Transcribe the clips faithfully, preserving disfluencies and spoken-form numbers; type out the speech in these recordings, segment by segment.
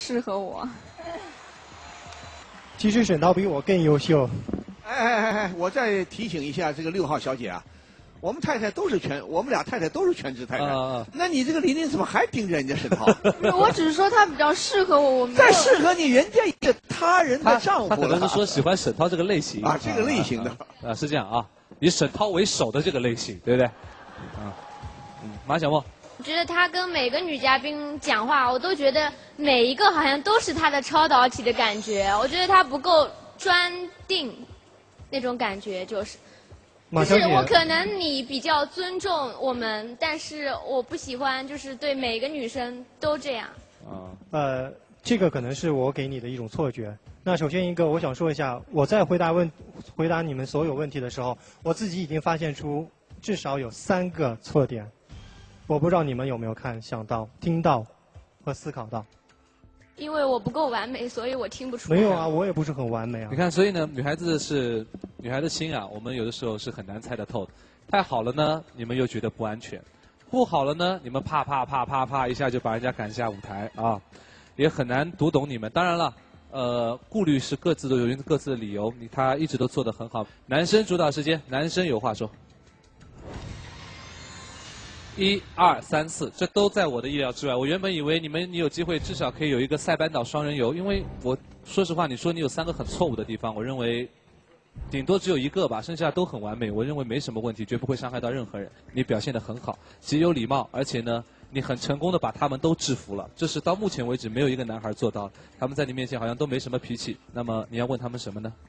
适合我。 其实沈涛比我更优秀。 哎哎哎哎，我再提醒一下这个六号小姐啊，我们太太都是全，我们俩太太都是全职太太。 啊、 那你这个琳琳怎么还盯着人家沈涛？ 我只是说他比较适合我，我没有。 再适合你，人家也是他人的丈夫了。 他可能是说喜欢沈涛这个类型啊，这个类型的啊，啊是这样啊，以沈涛为首的这个类型，对不对？啊，嗯，马小梦。 我觉得他跟每个女嘉宾讲话，我都觉得每一个好像都是他的超导体的感觉。我觉得他不够专定，那种感觉就是。就是我可能你比较尊重我们，但是我不喜欢就是对每个女生都这样。 啊。呃，这个可能是我给你的一种错觉。那首先一个，我想说一下，我在回答问回答你们所有问题的时候，我自己已经发现出至少有三个错点。我不知道你们有没有看、想到、听到和思考到。 因为我不够完美，所以我听不出来。 没有啊，我也不是很完美啊。 你看，所以呢，女孩子是女孩的心啊，我们有的时候是很难猜得透的。太好了呢，你们又觉得不安全；不好了呢，你们啪啪啪啪啪一下就把人家赶下舞台啊，也很难读懂你们。当然了，呃，顾虑是各自都有各自的理由，你他一直都做得很好。男生主导时间，男生有话说。一二三四，这都在我的意料之外。我原本以为你们你有机会至少可以有一个塞班岛双人游，因为我说实话，你说你有三个很错误的地方，我认为顶多只有一个吧，剩下都很完美。我认为没什么问题，绝不会伤害到任何人。你表现得很好，极有礼貌，而且呢，你很成功的把他们都制服了。这是到目前为止没有一个男孩做到，他们在你面前好像都没什么脾气。那么你要问他们什么呢？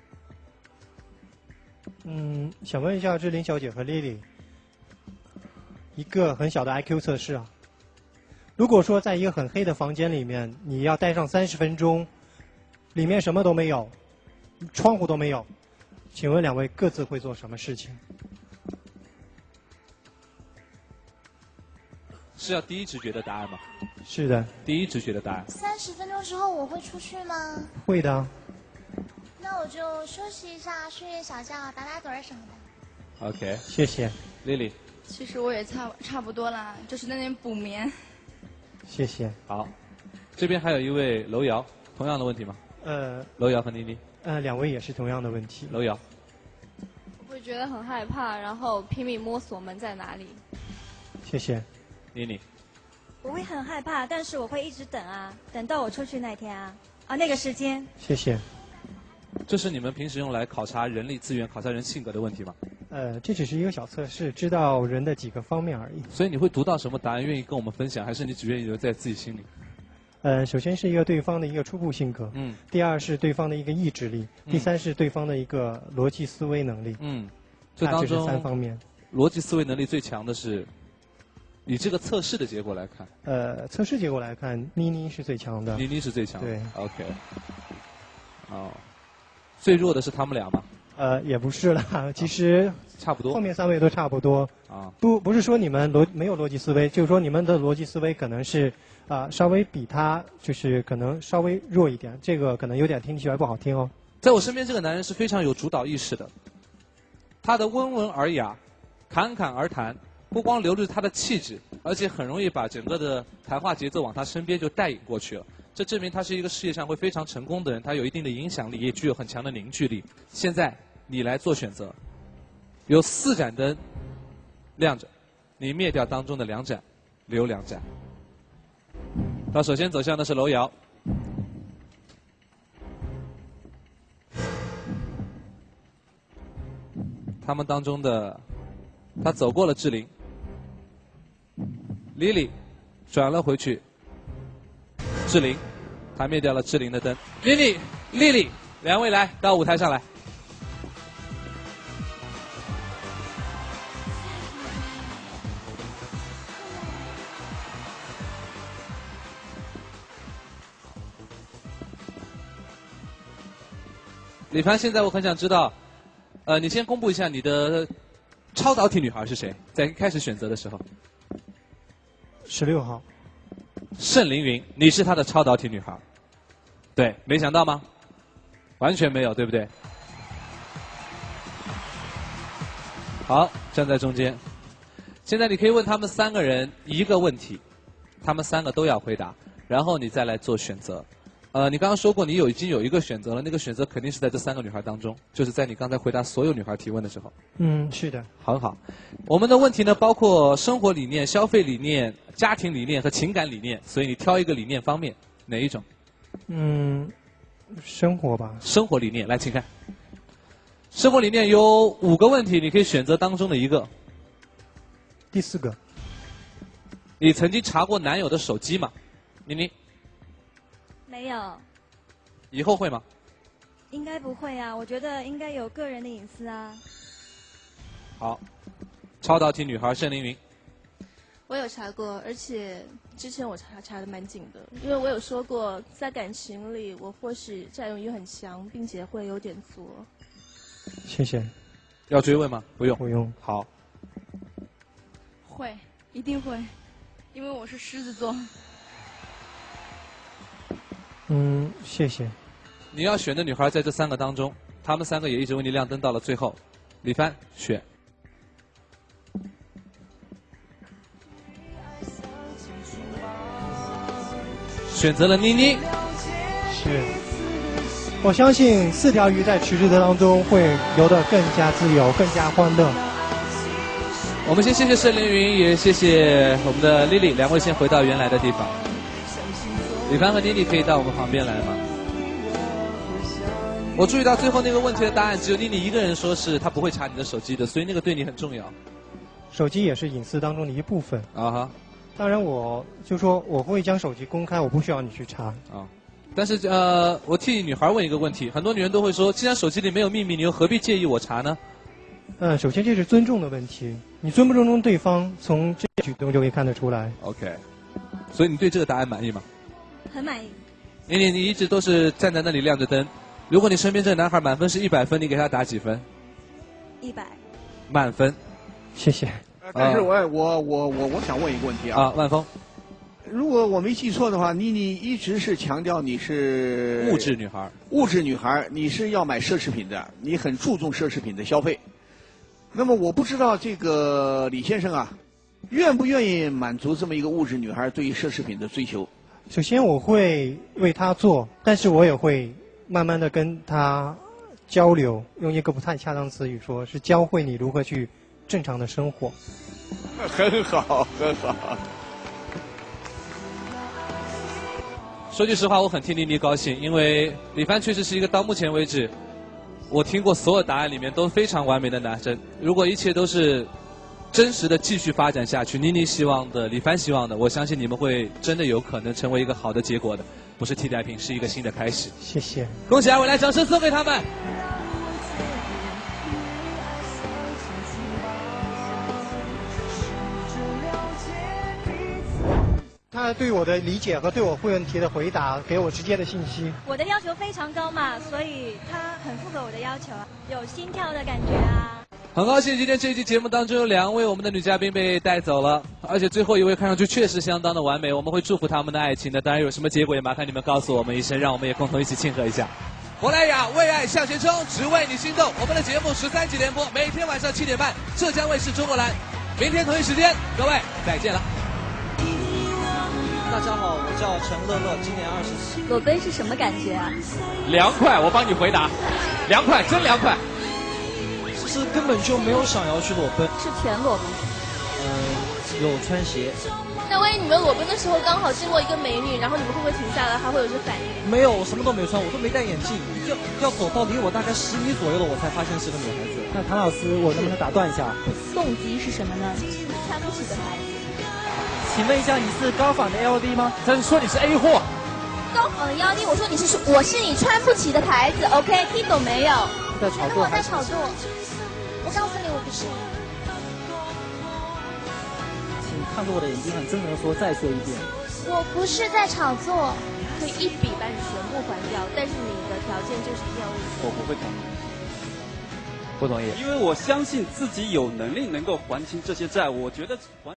嗯，想问一下志玲小姐和丽丽。一个很小的 I Q 测试啊，如果说在一个很黑的房间里面，你要待上三十分钟，里面什么都没有，窗户都没有，请问两位各自会做什么事情？ 是要第一直觉的答案吗？ 是的。 第一直觉的答案。 三十分钟之后我会出去吗？ 会的。 那我就休息一下，睡睡小觉，打打盹儿什么的。 OK， 谢谢。 Lily。 其实我也差差不多啦，就是那点补眠。 谢谢。 好，这边还有一位楼瑶，同样的问题吗？ 呃， 楼瑶和妮妮。 呃，两位也是同样的问题。 楼瑶。 我会觉得很害怕，然后拼命摸索门在哪里。 谢谢。 妮妮。 我会很害怕，但是我会一直等啊，等到我出去那天啊，啊那个时间。 谢谢。 这是你们平时用来考察人力资源、考察人性格的问题吗？ 呃，这只是一个小测试，知道人的几个方面而已。 所以你会读到什么答案，愿意跟我们分享，还是你只愿意留在自己心里？ 呃，首先是一个对方的一个初步性格， 嗯。 第二是对方的一个意志力， 嗯、 第三是对方的一个逻辑思维能力。 嗯，这当中三方面， 逻辑思维能力最强的是，以这个测试的结果来看。 呃，测试结果来看，妮妮是最强的。 妮妮是最强的。 对 ，OK。哦，最弱的是他们俩吗？ 呃，也不是啦，其实、啊、 差不多， 后面三位都差不多。 啊， 不不是说你们逻没有逻辑思维，就是说你们的逻辑思维可能是啊、呃、稍微比他就是可能稍微弱一点，这个可能有点听起来不好听哦。 在我身边这个男人是非常有主导意识的，他的温文尔雅、侃侃而谈，不光流露他的气质，而且很容易把整个的谈话节奏往他身边就带引过去了。这证明他是一个事业上会非常成功的人，他有一定的影响力，也具有很强的凝聚力。现在你来做选择，有四盏灯亮着，你灭掉当中的两盏，留两盏。他首先走向的是楼瑶，他们当中的他走过了志玲，莉莉转了回去。志玲，他灭掉了志玲的灯。莉莉，莉莉，两位来到舞台上来。李凡，现在我很想知道，呃，你先公布一下你的超导体女孩是谁？在开始选择的时候。 十六号。 盛凌云，你是她的超导体女孩，对，没想到吗？完全没有，对不对？好，站在中间。现在你可以问他们三个人一个问题，他们三个都要回答，然后你再来做选择。 呃，你刚刚说过你有已经有一个选择了，那个选择肯定是在这三个女孩当中，就是在你刚才回答所有女孩提问的时候。 嗯，是的。 很好。我们的问题呢，包括生活理念、消费理念、家庭理念和情感理念，所以你挑一个理念方面，哪一种？ 嗯，生活吧。 生活理念，来，请看。生活理念有五个问题，你可以选择当中的一个。 第四个。 你曾经查过男友的手机吗？妮妮。 没有。 以后会吗？ 应该不会啊，我觉得应该有个人的隐私啊。 好，超导体女孩盛凌云。 我有查过，而且之前我查查的蛮紧的，因为我有说过，在感情里我或许占有欲很强，并且会有点作。 谢谢。 要追问吗？不用。 不用。 好。 会，一定会，因为我是狮子座。 嗯，谢谢。 你要选的女孩在这三个当中，她们三个也一直为你亮灯到了最后。李帆选。选择了妮妮。 是。我相信四条鱼在池子当中会游得更加自由，更加欢乐。 我们先谢谢盛凌云，也谢谢我们的 Lily， 两位先回到原来的地方。李帆和妮妮可以到我们旁边来吗？我注意到最后那个问题的答案，只有妮妮一个人说是她不会查你的手机的，所以那个对你很重要。 手机也是隐私当中的一部分。 啊哈。 当然，我就说我会将手机公开，我不需要你去查。 啊。但是呃，我替女孩问一个问题，很多女人都会说，既然手机里没有秘密，你又何必介意我查呢？ 嗯，首先这是尊重的问题，你尊不尊重对方，从这个举动就可以看得出来。 OK。所以你对这个答案满意吗？ 很满意。 妮妮，你一直都是站在那里亮着灯。如果你身边这个男孩满分是一百分，你给他打几分？ 一百。 满分。 谢谢。 但是我我我我我想问一个问题啊。 啊，万峰。 如果我没记错的话，妮妮一直是强调你是物质女孩。 物质女孩，你是要买奢侈品的，你很注重奢侈品的消费。那么我不知道这个李先生啊，愿不愿意满足这么一个物质女孩对于奢侈品的追求？ 首先我会为她做，但是我也会慢慢的跟她交流，用一个不太恰当词语说，是教会你如何去正常的生活。 很好，很好。 说句实话，我很替妮妮高兴，因为李帆确实是一个到目前为止我听过所有答案里面都非常完美的男生。如果一切都是真实的继续发展下去，妮妮希望的，李帆希望的，我相信你们会真的有可能成为一个好的结果的，不是替代品，是一个新的开始。 谢谢， 恭喜二位，来掌声送给他们。 他对我的理解和对我问题的回答，给我直接的信息。 我的要求非常高嘛，所以他很符合我的要求啊，有心跳的感觉啊。 很高兴今天这一期节目当中有两位我们的女嘉宾被带走了，而且最后一位看上去确实相当的完美，我们会祝福他们的爱情的。当然有什么结果也麻烦你们告诉我们一声，让我们也共同一起庆贺一下。珀莱雅为爱向前冲，只为你心动。我们的节目十三集连播，每天晚上七点半，浙江卫视中国蓝。明天同一时间，各位再见了。 大家好，我叫陈乐乐，今年二十四。 裸奔是什么感觉啊？ 凉快，我帮你回答。凉快，真凉快。 其实根本就没有想要去裸奔。 是全裸吗？ 嗯、呃，有穿鞋。 那万一你们裸奔的时候刚好经过一个美女，然后你们会不会停下来，还会有些反应？ 没有，我什么都没穿，我都没戴眼镜，要要走到离我大概十米左右了，我才发现是个女孩子。 那唐老师，我能不能打断一下？ 动机是什么呢？穿不起的牌子。 请问一下，你是高仿的 L V 吗？ 他是说你是 A 货。 高仿的腰衣，我说你是我是你穿不起的牌子 ，OK， 听懂没有？ 在炒作。 我在炒作。我告诉你，我不是。 请看着我的眼睛，很真诚的说，再说一遍。 我不是在炒作。 可以一笔把你全部还掉，但是你的条件就是一定要为我不会同意。不同意。因为我相信自己有能力能够还清这些债，我觉得还。